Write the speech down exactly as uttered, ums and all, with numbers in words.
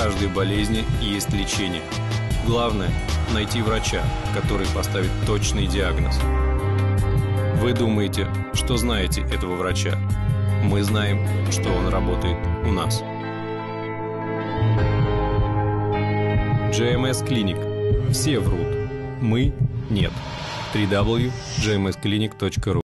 каждой болезни есть лечение. Главное – найти врача, который поставит точный диагноз. Вы думаете, что знаете этого врача? Мы знаем, что он работает у нас. джей эм эс Clinic. Все врут. Мы – нет. дабл ю дабл ю дабл ю точка джей эм эс клиник точка ру